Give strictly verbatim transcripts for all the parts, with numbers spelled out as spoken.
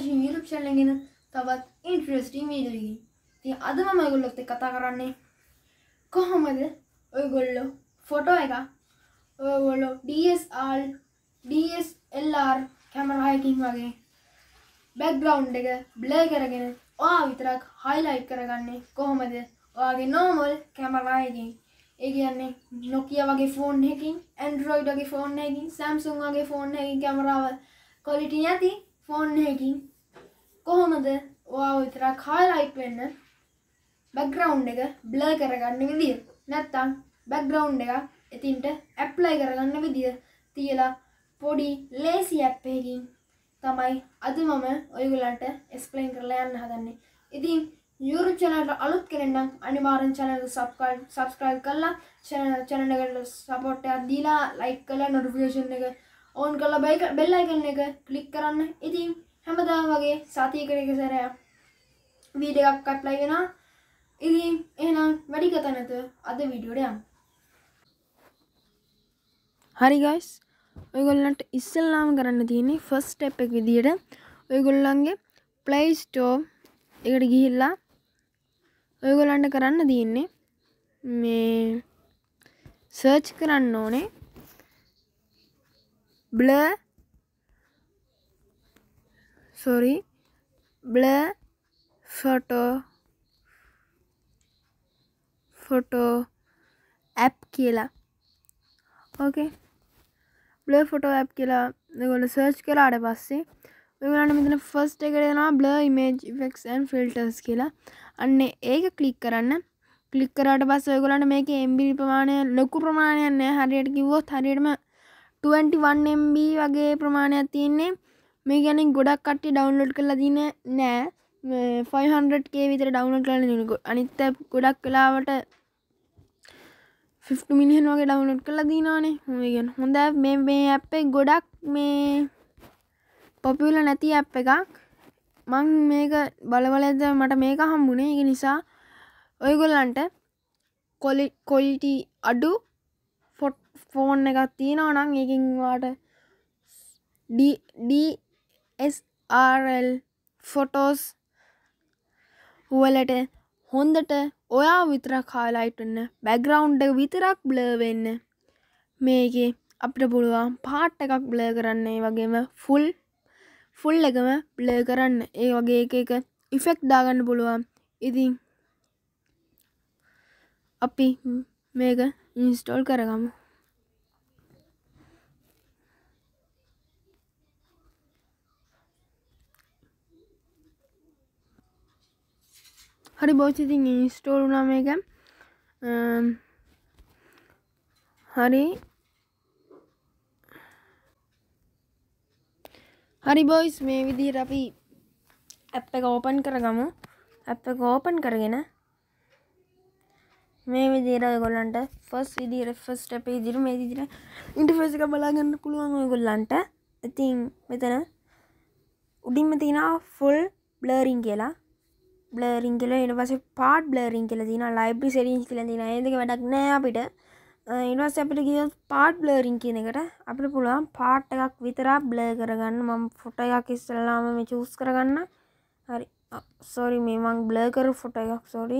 Fishing YouTube channel එකෙන් තවත් interesting video එකකින්. ඉතින් අද මම ඔයගොල්ලොත් එක්ක කතා කරන්නේ කොහොමද ඔයගොල්ලෝ ෆොටෝ එක ඔයගොල්ලෝ D S L R D S L R camera එකකින් වගේ background එක blur කරගෙන ඔයා විතරක් highlight කරගන්නේ කොහොමද ඔයාගේ normal කැමරා එකකින්. ඒ කියන්නේ Nokia වගේ ෆෝන් එකකින් Android වගේ ෆෝන් එකකින් Samsung වගේ ෆෝන් එකකින් කැමරාව quality නැති ෆෝන් එකකින් කොහොමද ඔයාව විතරක් highlight වෙන්න background එක blur කරගන්න විදිය නැත්තම් background එක එතින්ට apply කරගන්න විදිය තියලා පොඩි lazy app එකකින් තමයි අද මම ඔයගොල්ලන්ට explain කරලා යන්න හදන්නේ. ඉතින් YouTube channel එකට අලුත් කෙනෙක් නම් අනිවාර්යෙන් channel එක subscribe subscribe කරලා channel channel එකට support එකක් දීලා like කරලා notification එක on කරලා bell icon එක click කරන්න. ඉතින් හැමදාම වගේ සතියකට එක සැරයක් වීඩියෝ එකක් අප්ලයි වෙනවා. ඉතින් එහෙනම් වැඩි කතා නැතුව අද වීඩියෝට යමු. හරි guys, ඔයගොල්ලන්ට ඉස්සෙල්ලාම කරන්න තියෙන්නේ first step එක විදියට ඔයගොල්ලන්ගේ Play Store එකට ගිහිල්ලා ඔයගොල්ලන්ට කරන්න තියෙන්නේ මේ search කරන්න ඕනේ blur sorry blur photo photo app කියලා. okay blur photo app කියලා ඔයගොල්ලෝ search කරාට පස්සේ ඔයගොල්ලන්ට මෙතන first එකට එනවා blur image effects and filters කියලා. අන්න ඒක click කරන්න. click කරාට පස්සේ ඔයගොල්ලන්ට මේකේ M B ප්‍රමාණය ලොකු ප්‍රමාණයක් නෑ. හරියට කිව්වොත් හරියටම twenty-one M B වගේ ප්‍රමාණයක් තියෙන්නේ. මේ කියන්නේ ගොඩක් කට්ටිය download කරලා දින්නේ නෑ. five hundred K විතර download කරලා දිනුනේ. අනිත් ගොඩක් වෙලාවට fifty million වගේ download කරලා දිනවනේ. මේ කියන්නේ හොඳ මේ මේ app එක ගොඩක් මේ popular නැති app එකක්. මම මේක බලවලද මට මේක හම්බුනේ. ඒක නිසා ඔයගොල්ලන්ට quality අඩු ෆෝන් එකක් තියෙනවා නම් ඒකෙන් වාට D S R L photos වලට හොඳට ඔයා විතරක් highlight වෙන්න background එක විතරක් blur වෙන්න මේකේ අපිට පුළුවන් part එකක් blur කරන්න. ඒ වගේම full full එකම blur කරන්න. ඒ වගේ එක එක effect දාගන්න පුළුවන්. ඉතින් අපි මේක install කරගමු. හරි boys, ඉතින් install වුණා මේක. හරි හරි boys, මේ විදිහට අපි app එක open කරගමු. app එක open කරගෙන මේ විදිහට ඔයගොල්ලන්ට first විදිහට first step එක විදිහට මේ විදිහට interface එක බලා ගන්න පුළුවන් ඔයගොල්ලන්ට. ඉතින් මෙතන උඩින්ම තියෙනවා full blurring කියලා. blurring කියලා ඊට පස්සේ part blurring කියලා තියෙනවා. library settings කියලා තියෙනවා. ඒ දෙක වැඩක් නෑ අපිට. ඊට පස්සේ අපිට ගියොත් part blurring කියන එකට අපිට පුළුවන් part එකක් විතරක් blur කරගන්න. මම photo එකක් ඉස්සෙල්ලාම මේ choose කරගන්න. හරි sorry මේ මම blur කරු photo එකක් sorry.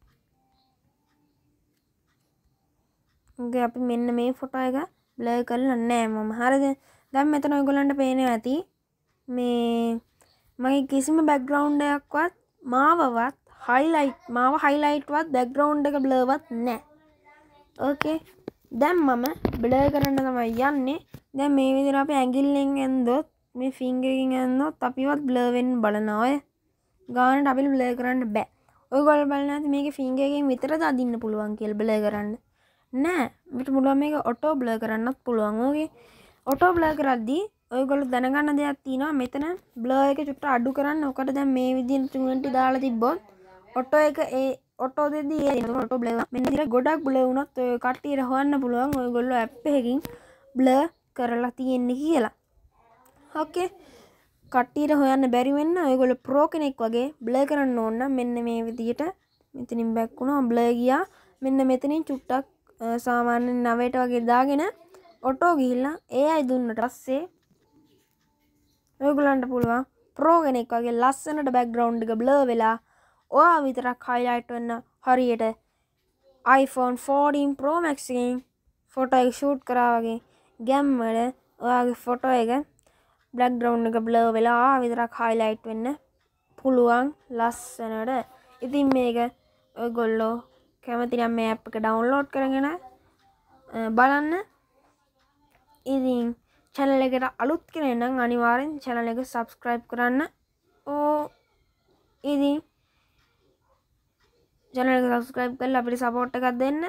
okay අපි මෙන්න මේ photo එක blur කරලා නෑ මම. හරිද? දැන් මෙතන ඔයගොල්ලන්ට පේනවා ඇති මේ මගේ කිසිම background එකක්වත් මාවවත් highlight මාව highlight වත් background එක blur වත් නැහැ. okay දැන් මම blur කරන්න තමයි යන්නේ. දැන් මේ විදිහට අපි ඇඟිල්ලෙන් ඇන්දොත් මේ finger එකෙන් ඇන්දොත් අපිවත් blur වෙන්න බලනවා. ඔය ගානට අපිට blur කරන්න බෑ. ඔයගොල්ලෝ බලන්න ඇති මේකේ finger එකෙන් විතරද අදින්න පුළුවන් කියලා blur කරන්න. නෑ අපිට පුළුවන් මේක auto blur කරන්නත් පුළුවන්. okay auto blur කරද්දී ඔයගොල්ලෝ දැනගන්න දෙයක් තියෙනවා. මෙතන blur එක චුට්ට අඩු කරන්න. ඔකට දැන් මේ විදිහට twenty දාලා තිබ්බොත් auto එක ඒ auto දෙදී ඒ auto blur මෙන්න විදිහට ගොඩක් blur වුණොත් ඔය කට්ටියට හොයන්න පුළුවන් ඔයගොල්ලෝ app එකකින් blur කරලා තියෙන්නේ කියලා. okay කට්ටියට හොයන්න බැරි වෙන්න ඔයගොල්ලෝ pro කෙනෙක් වගේ blur කරන්න ඕන නම් මෙන්න මේ විදිහට මෙතනින් back වුණා blur ගියා. මෙන්න මෙතනින් චුට්ටක් සාමාන්‍ය නවයට වගේ දාගෙන auto ගිහිල්ලා ඒ අය දුන්නට පස්සේ ඔයගොල්ලන්ට පුළුවන් ප්‍රෝ කෙනෙක් වගේ ලස්සනට බෑග්ග්‍රවුන්ඩ් එක බ්ලර් වෙලා ඔයා විතරක් highlight වෙන්න හරියට iPhone fourteen Pro Max එකෙන් ෆොටෝ එක ෂූට් කරා වගේ ගැම්මල ඔයාගේ ෆොටෝ එක බෑග්ග්‍රවුන්ඩ් එක බ්ලර් වෙලා ඔයා විතරක් highlight වෙන්න පුළුවන් ලස්සනට. ඉතින් මේක ඔයගොල්ලෝ කැමති නම් මේ app එක download කරගෙන බලන්න. ඉතින් channel එකට අලුත් කෙනෙක් නම් අනිවාර්යෙන් channel එක subscribe කරන්න. ඕ ඉතින් channel එක subscribe කරලා අපිට support එකක් දෙන්න.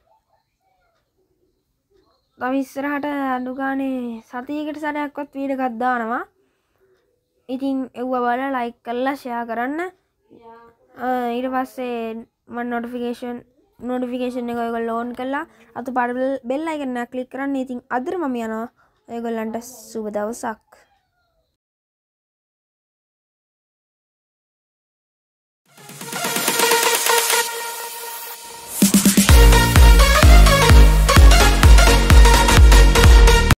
තව ඉස්සරහට අඩු ගානේ සතියකට සැරයක්වත් වීඩියෝ එකක් දානවා. ඉතින් එව්ව බලලා like කරලා share කරන්න. ඊට පස්සේ මම notification notification එක ඔයගොල්ලෝ on කරලා අතු පාට bell icon එක click කරන්න. ඉතින් අදට මම යනවා. ඔයගොල්ලන්ට සුබ දවසක්.